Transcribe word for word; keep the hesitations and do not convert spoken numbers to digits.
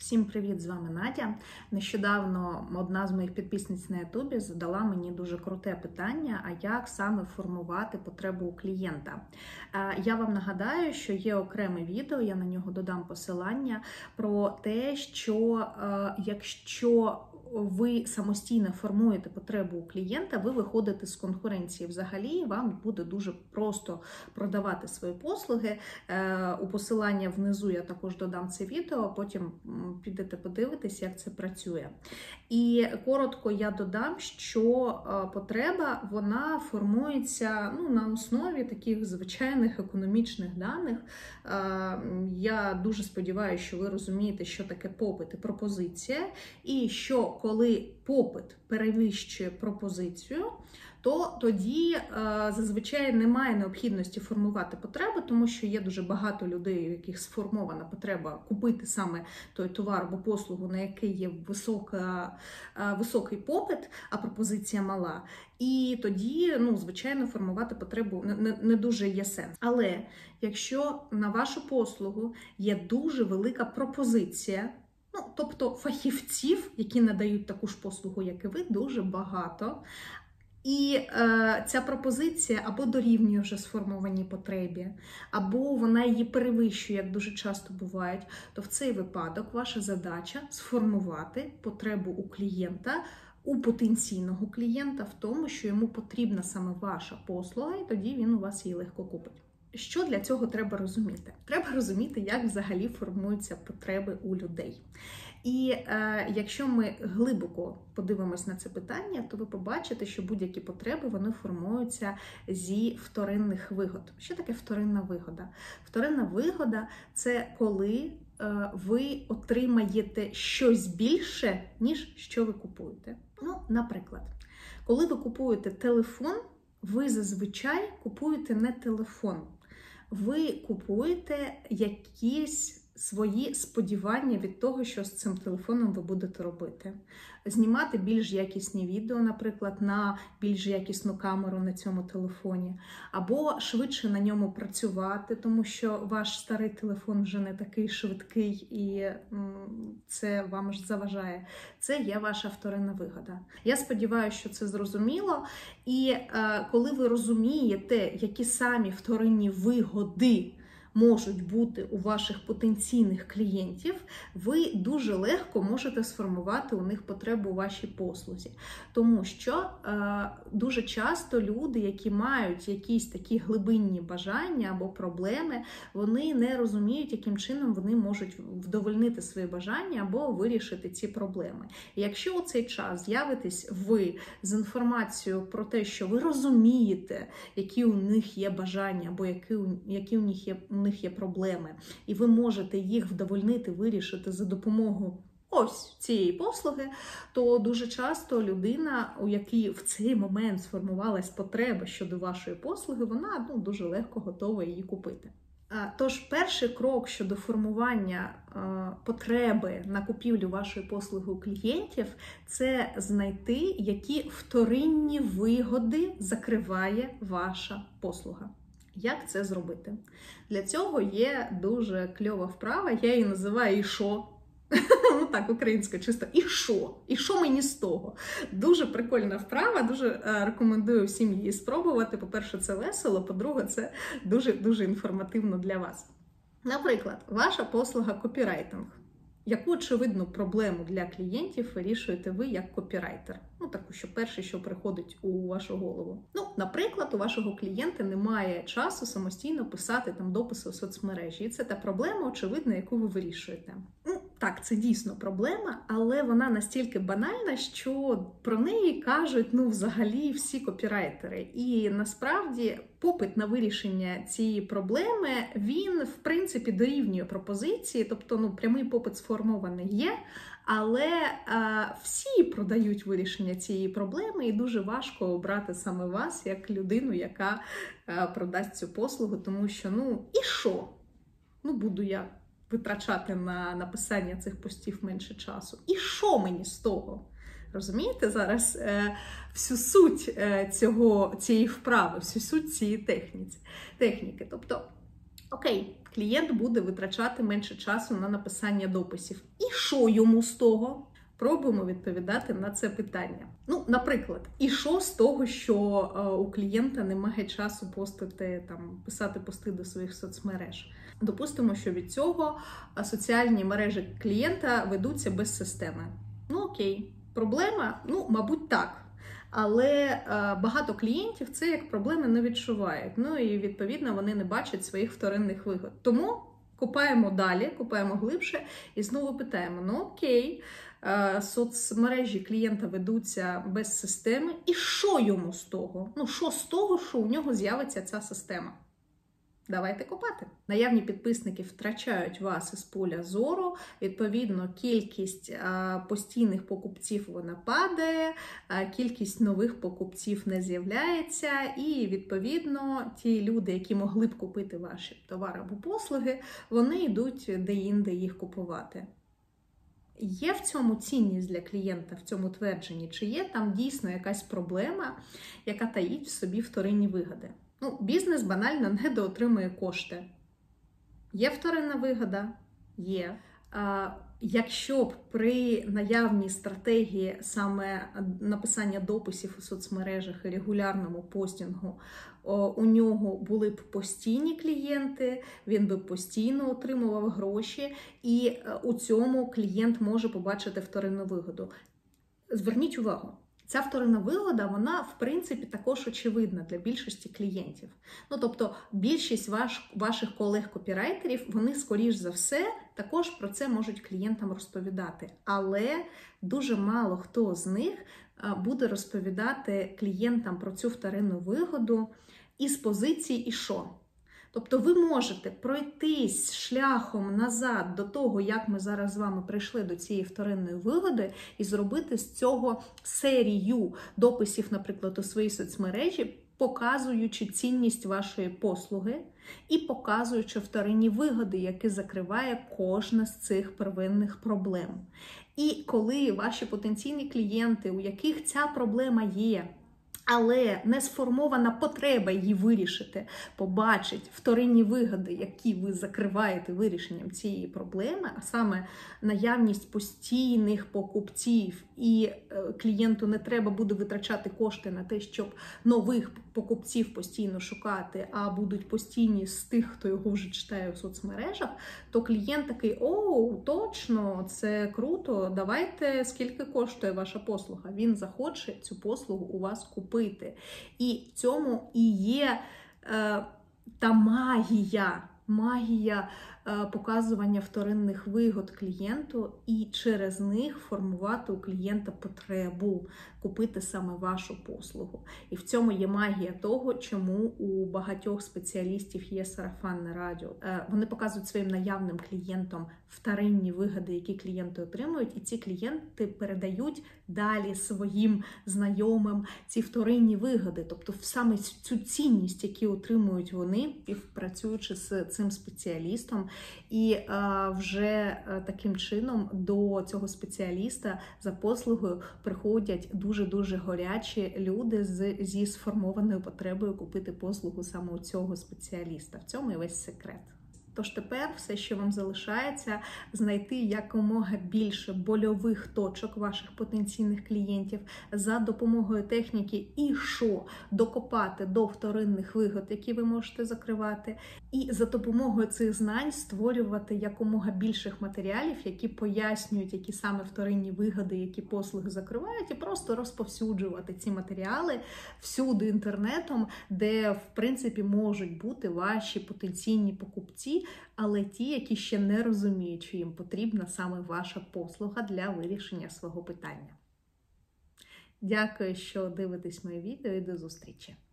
Всім привіт, з вами Надя. Нещодавно одна з моїх підписниць на ютубі задала мені дуже круте питання, а як саме формувати потребу у клієнта. Я вам нагадаю, що є окреме відео, я на нього додам посилання, про те, що якщо ви самостійно формуєте потребу у клієнта, ви виходите з конкуренції взагалі, і вам буде дуже просто продавати свої послуги. У посилання внизу я також додам це відео, потім підете подивитись, як це працює. І коротко я додам, що потреба, вона формується ну, на основі таких звичайних економічних даних. Я дуже сподіваюся, що ви розумієте, що таке попит і пропозиція, і що коли попит перевищує пропозицію, то тоді е, зазвичай немає необхідності формувати потребу, тому що є дуже багато людей, у яких сформована потреба купити саме той товар або послугу, на який є висока, е, високий попит, а пропозиція мала. І тоді, ну, звичайно, формувати потребу не, не, не дуже є сенс. Але якщо на вашу послугу є дуже велика пропозиція, ну, тобто фахівців, які надають таку ж послугу, як і ви, дуже багато, і е, ця пропозиція або дорівнює вже сформованій потребі, або вона її перевищує, як дуже часто бувають, то в цей випадок ваша задача сформувати потребу у клієнта, у потенційного клієнта в тому, що йому потрібна саме ваша послуга, і тоді він у вас її легко купить. Що для цього треба розуміти? Треба розуміти, як взагалі формуються потреби у людей. І е, якщо ми глибоко подивимось на це питання, то ви побачите, що будь-які потреби, вони формуються зі вторинних вигод. Що таке вторинна вигода? Вторинна вигода – це коли е, ви отримаєте щось більше, ніж що ви купуєте. Ну, наприклад, коли ви купуєте телефон, ви зазвичай купуєте не телефон. Ви купуєте якісь свої сподівання від того, що з цим телефоном ви будете робити. Знімати більш якісні відео, наприклад, на більш якісну камеру на цьому телефоні. Або швидше на ньому працювати, тому що ваш старий телефон вже не такий швидкий і це вам ж заважає. Це є ваша вторинна вигода. Я сподіваюся, що це зрозуміло. І е, коли ви розумієте, які самі вторинні вигоди можуть бути у ваших потенційних клієнтів, ви дуже легко можете сформувати у них потребу у вашій послузі. Тому що е, дуже часто люди, які мають якісь такі глибинні бажання або проблеми, вони не розуміють, яким чином вони можуть вдовольнити свої бажання або вирішити ці проблеми. І якщо у цей час з'явитесь ви з інформацією про те, що ви розумієте, які у них є бажання або які, які у них є у них є проблеми, і ви можете їх вдовольнити, вирішити за допомогою ось цієї послуги, то дуже часто людина, у якій в цей момент сформувалась потреба щодо вашої послуги, вона ну, дуже легко готова її купити. Тож перший крок щодо формування е, потреби на купівлю вашої послуги у клієнтів – це знайти, які вторинні вигоди закриває ваша послуга. Як це зробити? Для цього є дуже кльова вправа, я її називаю «І шо?». Ну так, українською чисто «І шо?». «І шо мені з того?». Дуже прикольна вправа, дуже рекомендую всім її спробувати. По-перше, це весело, по-друге, це дуже-дуже інформативно для вас. Наприклад, ваша послуга копірайтинг. Яку очевидну проблему для клієнтів вирішуєте ви як копірайтер? Ну, таку, що перше, що приходить у вашу голову. Ну, наприклад, у вашого клієнта немає часу самостійно писати там дописи у соцмережі. І це та проблема, очевидно, яку ви вирішуєте. Ну, так, це дійсно проблема, але вона настільки банальна, що про неї кажуть, ну, взагалі всі копірайтери. І насправді попит на вирішення цієї проблеми, він, в принципі, дорівнює пропозиції, тобто, ну, прямий попит сформований є, але а, всі продають вирішення цієї проблеми, і дуже важко обрати саме вас як людину, яка а, продасть цю послугу, тому що, ну, і що? Ну, буду я витрачати на написання цих постів менше часу. І що мені з того? Розумієте зараз е, всю суть е, цього, цієї вправи, всю суть цієї техніки. Тобто, Окей, клієнт буде витрачати менше часу на написання дописів. І що йому з того? Пробуємо відповідати на це питання. Ну, наприклад, і що з того, що е, у клієнта немає часу постити, там, писати пости до своїх соцмереж? Допустимо, що від цього соціальні мережі клієнта ведуться без системи. Ну, окей. Проблема? Ну, мабуть, так. Але е, багато клієнтів це як проблеми не відчувають. Ну і, відповідно, вони не бачать своїх вторинних вигод. Тому купаємо далі, купаємо глибше і знову питаємо, ну окей, е, соцмережі клієнта ведуться без системи, і що йому з того? Ну, що з того, що у нього з'явиться ця система? Давайте копати. Наявні підписники втрачають вас із поля зору, відповідно, кількість а, постійних покупців вона падає, а, кількість нових покупців не з'являється, і, відповідно, ті люди, які могли б купити ваші товари або послуги, вони йдуть де-інде їх купувати. Є в цьому цінність для клієнта, в цьому твердженні? Чи є там дійсно якась проблема, яка таїть в собі вторинні вигоди? Ну, бізнес банально недоотримує кошти. Є вторинна вигода? Є. А, якщо б при наявній стратегії саме написання дописів у соцмережах і регулярному постінгу о, у нього були б постійні клієнти, він би постійно отримував гроші, і у цьому клієнт може побачити вторинну вигоду. Зверніть увагу. Ця вторинна вигода, вона, в принципі, також очевидна для більшості клієнтів. Ну, тобто, більшість ваш, ваших колег-копірайтерів, вони, скоріш за все, також про це можуть клієнтам розповідати. Але дуже мало хто з них буде розповідати клієнтам про цю вторинну вигоду із позиції «і що?». Тобто ви можете пройтись шляхом назад до того, як ми зараз з вами прийшли до цієї вторинної вигоди, і зробити з цього серію дописів, наприклад, у своїй соцмережі, показуючи цінність вашої послуги і показуючи вторинні вигоди, які закриває кожна з цих первинних проблем. І коли ваші потенційні клієнти, у яких ця проблема є, але не сформована потреба її вирішити, побачить вторинні вигоди, які ви закриваєте вирішенням цієї проблеми, а саме наявність постійних покупців, і клієнту не треба буде витрачати кошти на те, щоб нових покупців постійно шукати, а будуть постійні з тих, хто його вже читає у соцмережах, то клієнт такий: о, точно, це круто, давайте, скільки коштує ваша послуга. Він захоче цю послугу у вас купити. І в цьому і є е, та магія, магія е, показування вторинних вигод клієнту і через них формувати у клієнта потребу купити саме вашу послугу. І в цьому є магія того, чому у багатьох спеціалістів є сарафанне радіо. Е, вони показують своїм наявним клієнтам вторинні вигоди, які клієнти отримують, і ці клієнти передають далі своїм знайомим ці вторинні вигоди, тобто саме цю цінність, яку отримують вони, працюючи з цим спеціалістом. І е, вже таким чином до цього спеціаліста за послугою приходять дуже-дуже горячі люди з, зі сформованою потребою купити послугу саме у цього спеціаліста. В цьому і весь секрет. Тож тепер все, що вам залишається, знайти якомога більше больових точок ваших потенційних клієнтів за допомогою техніки і що докопати до вторинних вигод, які ви можете закривати, і за допомогою цих знань створювати якомога більших матеріалів, які пояснюють, які саме вторинні вигоди, які послуги закривають, і просто розповсюджувати ці матеріали всюди інтернетом, де, в принципі, можуть бути ваші потенційні покупці, але ті, які ще не розуміють, що їм потрібна саме ваша послуга для вирішення свого питання. Дякую, що дивитесь моє відео, і до зустрічі!